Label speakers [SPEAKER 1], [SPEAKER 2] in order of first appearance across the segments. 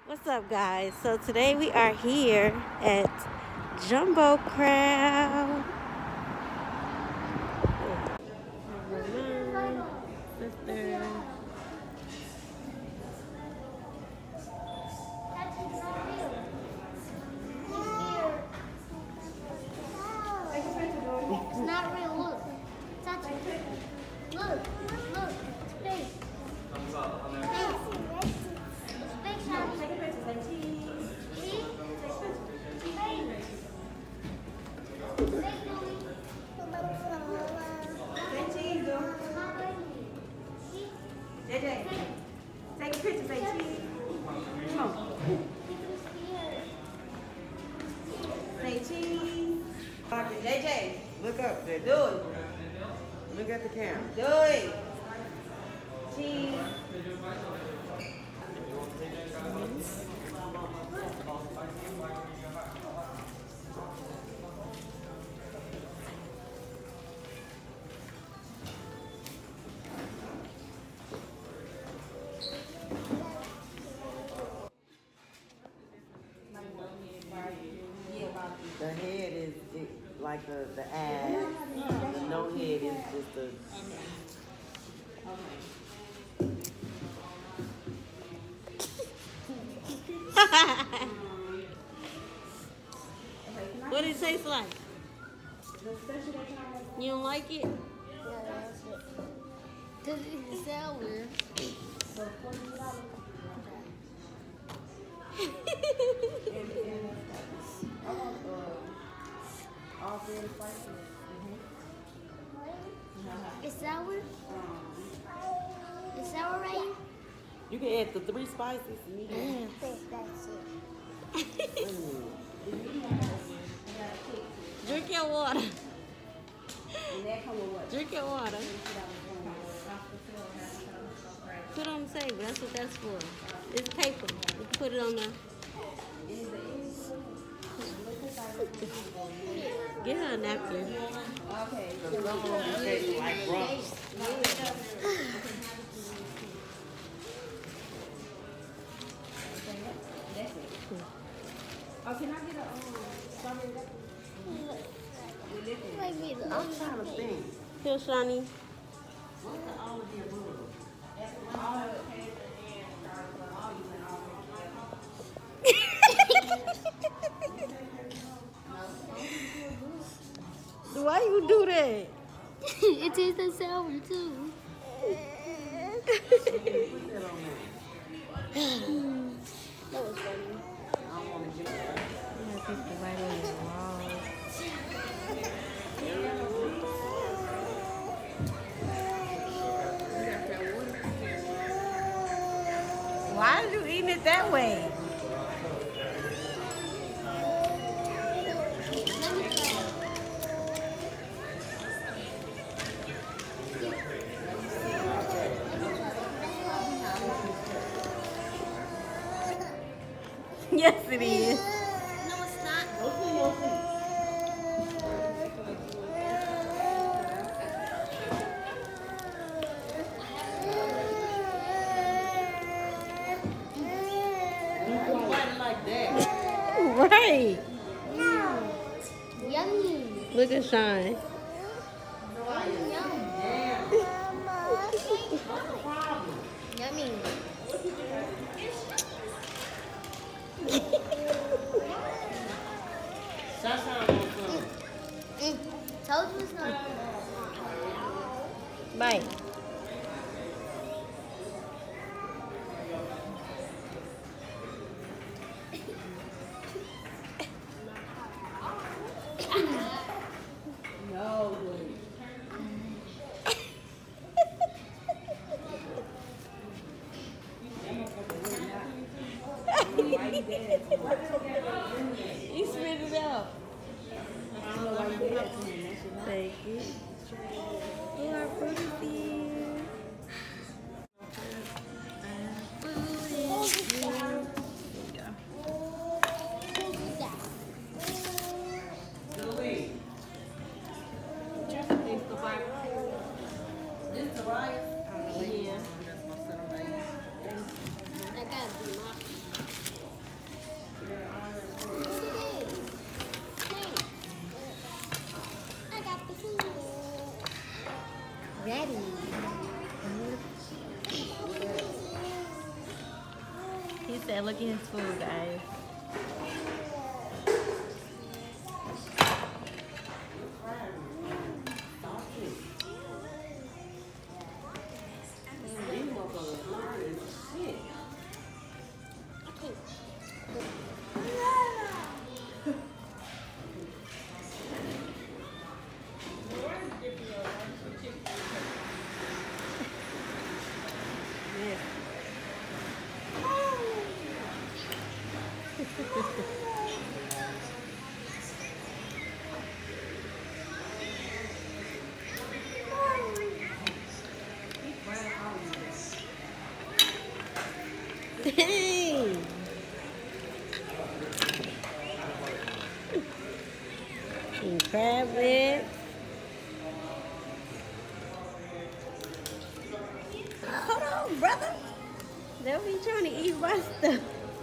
[SPEAKER 1] What's up, guys? So today we are here at Jumbo Crab. Sister.
[SPEAKER 2] It's not real. Look. Touch it. Look. Look. It's big. It's big, Shani. Take a picture. Say cheese. See? Say cheese, JJ, take a picture. Say cheese. Come on. Say cheese. JJ,
[SPEAKER 3] Look up there.
[SPEAKER 2] do it.
[SPEAKER 3] Look at the camera.
[SPEAKER 2] Do it. Cheese.
[SPEAKER 3] The head is like the ass. The no head is just a.
[SPEAKER 1] What did it taste like? You don't like it?
[SPEAKER 2] Because it's sour. It's sour? It's sour, right?
[SPEAKER 3] You can add the 3 spices.
[SPEAKER 2] That's it.
[SPEAKER 1] Drink your water. Drink your water. Put on the table. That's what that's for. It's paper. You can put it on the. Get her a napkin.
[SPEAKER 2] Okay.
[SPEAKER 3] Some of them taste like rocks.
[SPEAKER 2] Oh, can I get a strawberry liquor?
[SPEAKER 3] I'm trying to think.
[SPEAKER 1] Here, Shani.
[SPEAKER 3] What's the all of the above?
[SPEAKER 1] Why you do that?
[SPEAKER 2] It tastes sour too.
[SPEAKER 3] Put that on there.
[SPEAKER 2] That was funny.
[SPEAKER 3] I don't want to get it.
[SPEAKER 1] Why are you eating it that way? Yes, it is.
[SPEAKER 2] No, it's not.
[SPEAKER 3] Why like that?
[SPEAKER 1] Right.
[SPEAKER 2] Yummy.
[SPEAKER 1] Look at Shine.
[SPEAKER 2] Yummy.
[SPEAKER 3] Sunshine wants some.
[SPEAKER 2] Told you it's not.
[SPEAKER 1] Bye.
[SPEAKER 3] No.
[SPEAKER 1] You spit it out. Thank you. You are fruity.
[SPEAKER 2] That gotta be my
[SPEAKER 1] He said, look at his food, guys. Hey! And crab legs. Hold on, brother. They'll be trying to eat my stuff.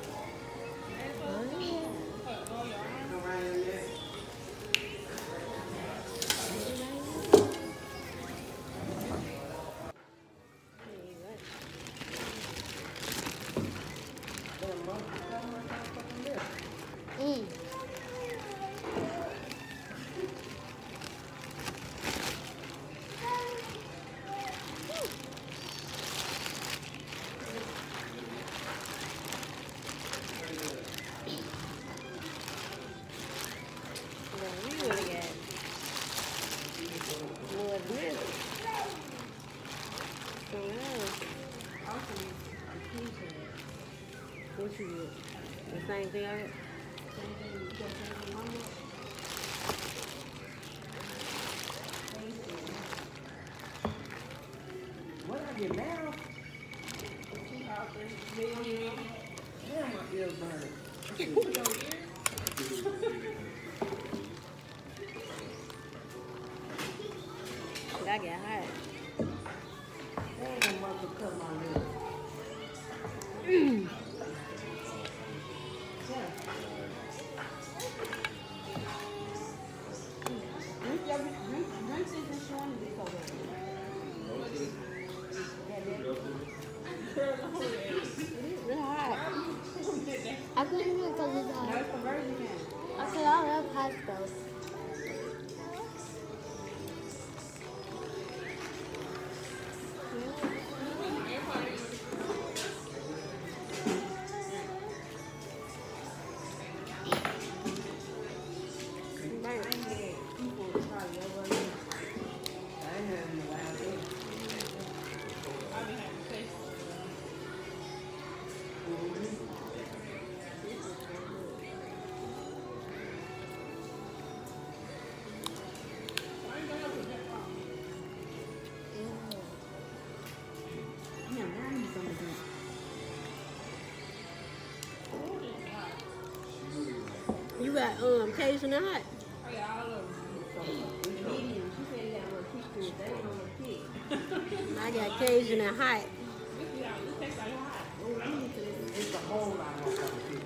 [SPEAKER 1] What you get? The same thing I had?
[SPEAKER 3] What I get now? Damn, my ears burning.
[SPEAKER 1] I get hot.
[SPEAKER 3] Damn, mother cut my lips.
[SPEAKER 2] I couldn't even because it's hot. I said I love hot stuff.
[SPEAKER 1] You got Cajun and hot. I got Cajun and hot.
[SPEAKER 3] It's a whole lot more complicated.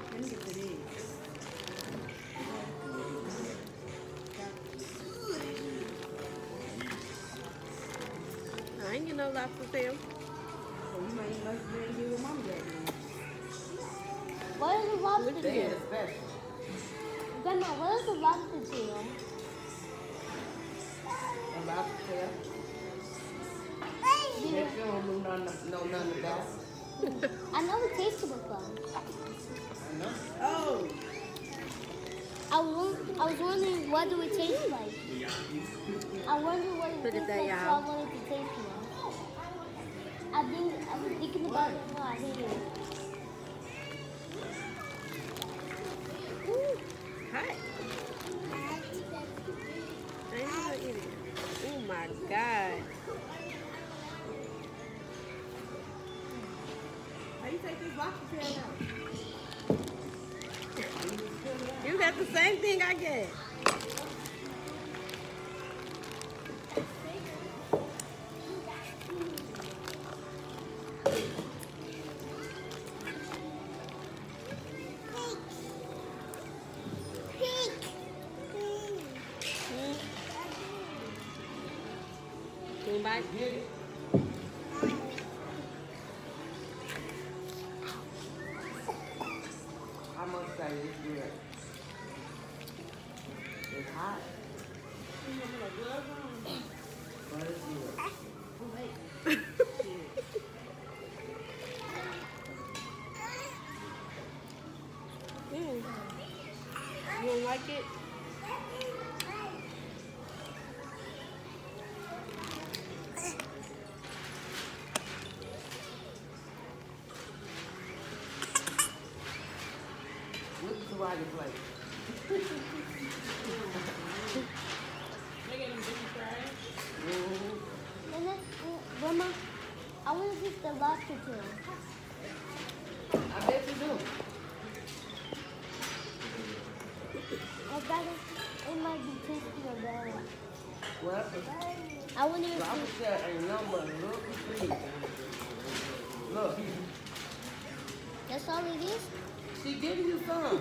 [SPEAKER 1] I ain't get no lobster tail.
[SPEAKER 2] What is a lobster
[SPEAKER 3] They
[SPEAKER 2] tail?
[SPEAKER 3] had a special.
[SPEAKER 2] Grandma, what is a lobster tail?
[SPEAKER 3] A lobster tail. That you don't know none about.
[SPEAKER 2] I know it tastes good though.
[SPEAKER 3] I know. Oh!
[SPEAKER 2] I was wondering what do it taste like. I wonder what it
[SPEAKER 1] Look at
[SPEAKER 2] tastes
[SPEAKER 1] that,
[SPEAKER 2] like, so
[SPEAKER 1] y'all.
[SPEAKER 2] I wanted to taste it. I was thinking about it. No, I hate it.
[SPEAKER 1] Ooh, hot. I ain't gonna eat it. Oh my God.
[SPEAKER 3] How you take this lobster tail out?
[SPEAKER 1] You got the same thing I get. Bye.
[SPEAKER 3] it's good. It's hot. But it's good.
[SPEAKER 1] You don't like it?
[SPEAKER 3] What's the Swaggy plate?
[SPEAKER 2] And then, Grandma, I want to get the lobster tail.
[SPEAKER 3] I bet you do.
[SPEAKER 2] I bet it might be tasty or bad.
[SPEAKER 3] What?
[SPEAKER 2] I wouldn't even
[SPEAKER 3] I would
[SPEAKER 2] see.
[SPEAKER 3] say ain't nothing but a little sweet. Look,
[SPEAKER 2] That's all it is?
[SPEAKER 3] she giving you some.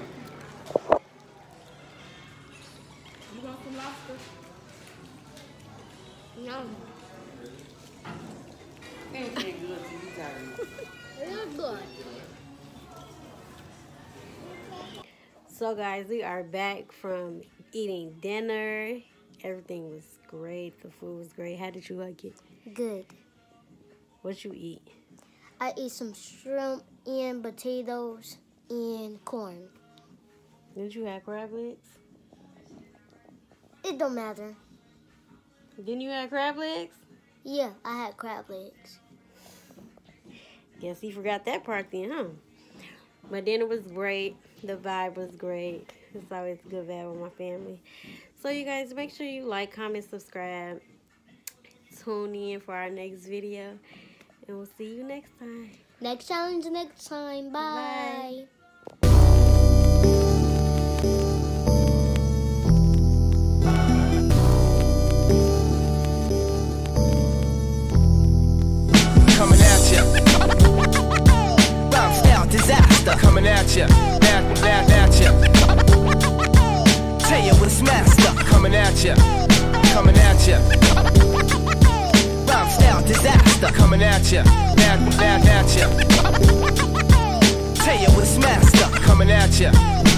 [SPEAKER 1] You want some lobster?
[SPEAKER 2] No.
[SPEAKER 3] Anything good to you, Tiny.
[SPEAKER 2] It is good.
[SPEAKER 1] So guys, we are back from eating dinner. Everything was great. The food was great. How did you like it?
[SPEAKER 2] Good.
[SPEAKER 1] What you eat?
[SPEAKER 2] I ate some shrimp and potatoes and corn.
[SPEAKER 1] Didn't you have crab legs?
[SPEAKER 2] It don't matter.
[SPEAKER 1] Didn't you have crab legs?
[SPEAKER 2] Yeah, I had crab legs.
[SPEAKER 1] Guess you forgot that part then, huh? My dinner was great. The vibe was great. It's always a good vibe with my family. So you guys, make sure you like, comment, subscribe. Tune in for our next video. And we'll see you next time.
[SPEAKER 2] Next challenge next time. Bye.
[SPEAKER 4] Coming at ya. Bounce out, disaster. Coming at ya. At ya. Tell you what's master. Coming at ya. Coming at ya. Bounce out, disaster. Coming at ya. At ya. Tell you what's master. Coming at ya.